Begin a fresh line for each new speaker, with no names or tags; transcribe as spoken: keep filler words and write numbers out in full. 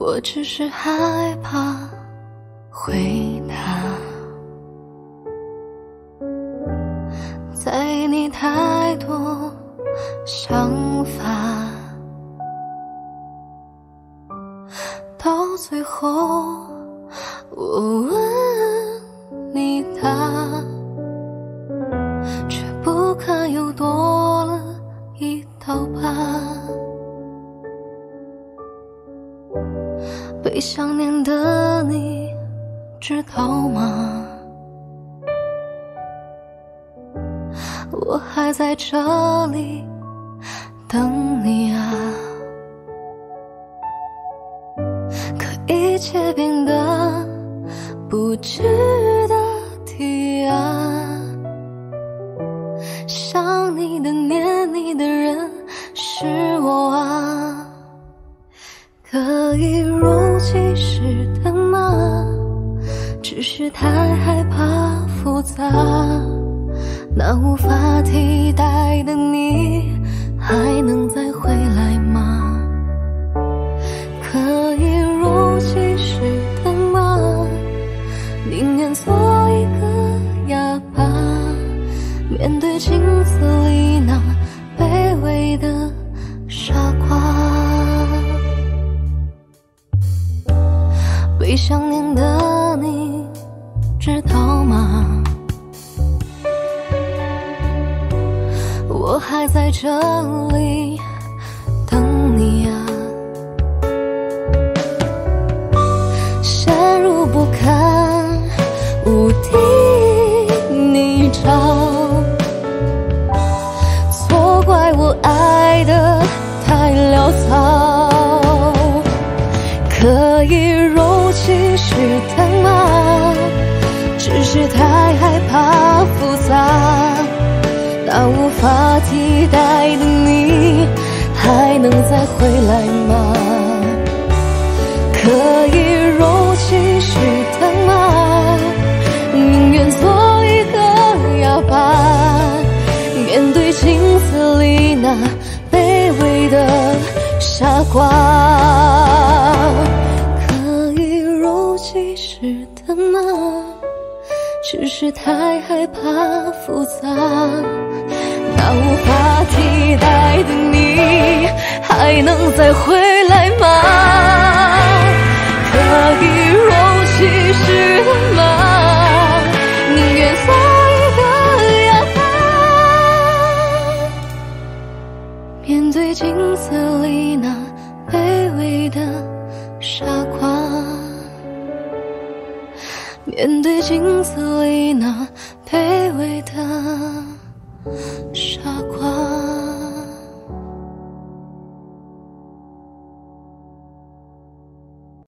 我只是害怕回答，在意你太多想法，到最后我问你答，却不堪又多了一道疤。被想念的你知道吗？我还在这里等你啊，可一切变得不值得提啊。想你的念你的人是我啊，可以如期时的吗？只是太害怕复杂，那无法替代的你还能再回来吗？可以如期时的吗？宁愿做一个哑巴，面对镜子里那卑微的傻瓜。被想念的你知道吗？我还在这里等你啊，陷入不堪无敌泥沼，错怪我爱得太潦草，可以如期时的吗？只是太害怕复杂，那无法替代的你还能再回来吗？可以如期时的吗？宁愿做一个哑巴，面对镜子里那卑微的傻瓜。可以如期时的吗？只是太害怕复杂，那无法替代的你还能再回来吗？可以如期时的吗？宁愿做一个哑巴，面对镜子里那卑微的傻瓜，面对镜子里那卑微的